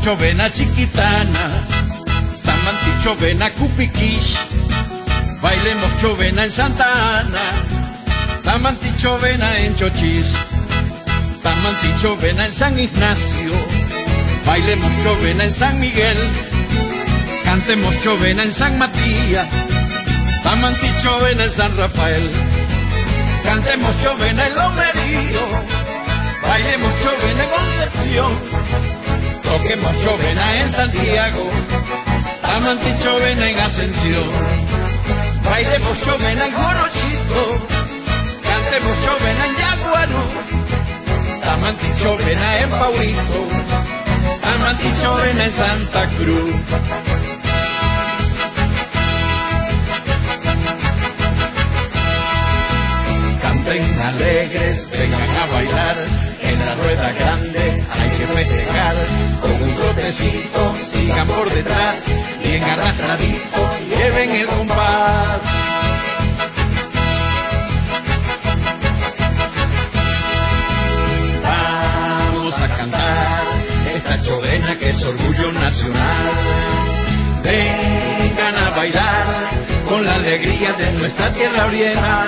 chovena Chiquitana, Tamanti chovena Cupiquish, bailemos chovena en Santa Ana, Tamanti chovena en Chochis, Tamanti chovena en San Ignacio, bailemos chovena en San Miguel, cantemos chovena en San Matías, Tamanti chovena en San Rafael, cantemos chovena en Lomerío, bailemos chovena en Concepción, toquemos chovena en Santiago, Tamanti chovena en Ascensión, bailemos chovena en Jorochito, cantemos chovena en Yaguarú, Tamanti chovena en Paulito, Tamanti chovena en Santa Cruz. Canten alegres, vengan a bailar, en la rueda grande hay que festejar, con un trotecito, sigan por detrás, bien arrastradito, lleven el compás. Vamos a cantar esta chovena que es orgullo nacional, vengan a bailar con la alegría de nuestra tierra oriental.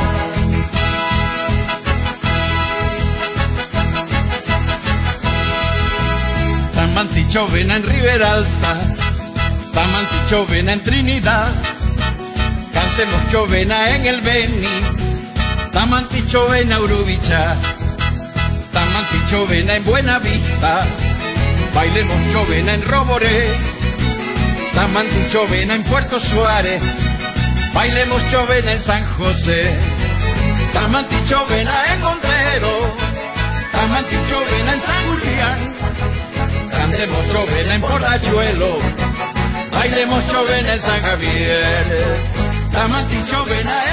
Tamanti chovena en Riberalta, Tamanti chovena en Trinidad, cantemos chovena en el Beni, Tamanti chovena Urubichá, Tamanti chovena en Buenavista, bailemos chovena en Roboré, Tamanti chovena en Puerto Suárez, bailemos chovena en San José, Tamanti chovena en Montero, Tamanti chovena en San Julián, cantemos chovena en Portachuelo, bailemos chovena en San Javier, Tamanti chovena